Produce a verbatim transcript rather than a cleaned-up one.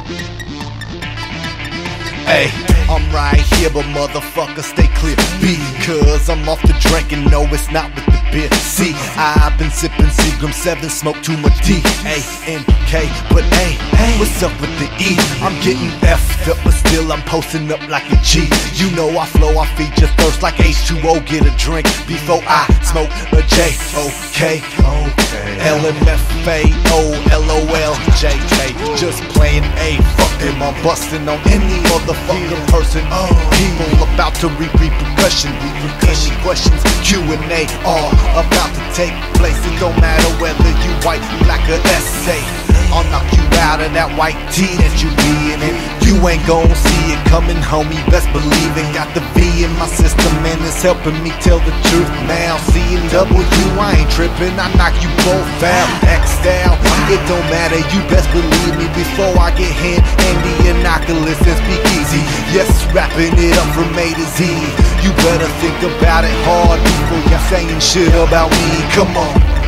Hey, I'm right here, but motherfucker, stay clear. Because I'm off the drinking, no, it's not with the beer. See, I've been sipping Seagram seven, smoke too much D A N K, but hey, what's up with the E? I'm getting F'd up, but still I'm posting up like a G. You know I flow, I feed your thirst like H two O. Get a drink before I smoke a J. Okay, L M F A O L O L J J. Just playing A, fuck them, I'm busting on any motherfucking person. People about to reap repercussion. Any questions, Q and A are about to take place. It don't matter whether you white, black, or S A. I'll knock you out of that white tee that you be in, and you ain't gon' see it coming, homie, best believe it. Got the V in my system and it's helping me tell the truth now. C and W, I ain't tripping, I knock you both out. X'd out, it don't matter, you best believe me. Before I get hit, Indianapolis and speak easy. Yes, wrapping it up from A to Z. You better think about it hard before you're saying shit about me. Come on.